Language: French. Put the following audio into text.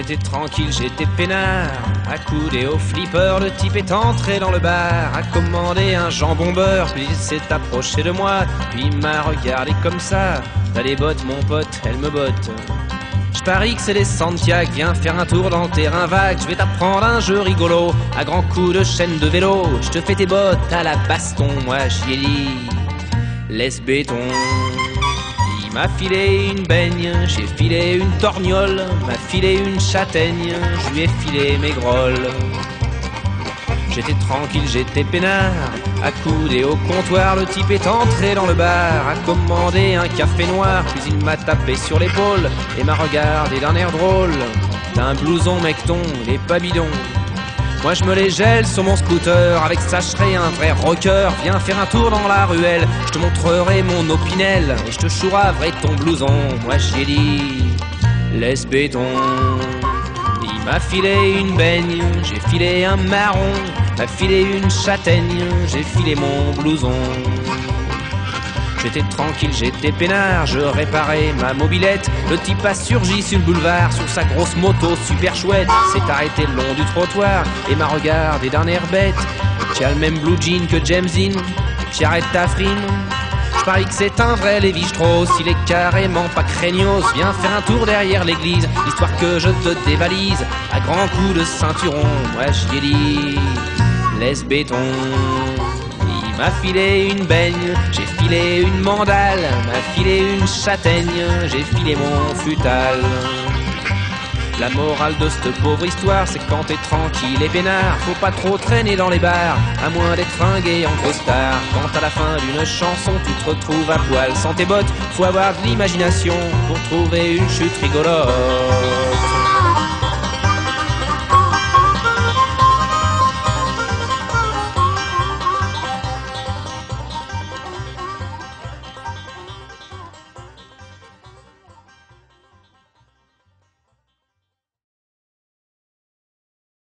J'étais tranquille, j'étais peinard, accoudé au flipper, le type est entré dans le bar, a commandé un jambon beurre, puis il s'est approché de moi, puis il m'a regardé comme ça. T'as des bottes mon pote, elles me bottent. Je parie que c'est des Santiago, viens faire un tour dans le terrain vague, je vais t'apprendre un jeu rigolo, à grands coups de chaîne de vélo, je te fais tes bottes à la baston, moi j'y ai dit, laisse béton. Il m'a filé une baigne, j'ai filé une torgnole, m'a filé une châtaigne, je lui ai filé mes grolles. J'étais tranquille, j'étais peinard, accoudé au comptoir, le type est entré dans le bar, a commandé un café noir, puis il m'a tapé sur l'épaule et m'a regardé d'un air drôle. T'as un blouson mecton, il est pas bidon. Moi je me les gèle sur mon scooter, avec ça je serai un vrai rocker. Viens faire un tour dans la ruelle, je te montrerai mon opinel, et je te chouraverai ton blouson. Moi j'y ai dit, laisse béton. Il m'a filé une baigne, j'ai filé un marron, m'a filé une châtaigne, j'ai filé mon blouson. J'étais tranquille, j'étais peinard, je réparais ma mobilette. Le type a surgi sur le boulevard, sur sa grosse moto super chouette. S'est arrêté le long du trottoir et m'a regardé d'un air bête. Tu as le même blue jean que James Dean, tu arrêtes ta frime. Je parie que c'est un vrai Lévi-Strauss, il est carrément pas craignos. Viens faire un tour derrière l'église, histoire que je te dévalise. À grands coups de ceinturon, moi j'y ai dit, laisse béton. Il m'a filé une baigne, j'ai filé une mandale, m'a filé une châtaigne, j'ai filé mon futal. La morale de cette pauvre histoire, c'est que quand t'es tranquille et peinard, faut pas trop traîner dans les bars, à moins d'être fringué en costard. Quand à la fin d'une chanson, tu te retrouves à poil sans tes bottes, faut avoir de l'imagination pour trouver une chute rigolote.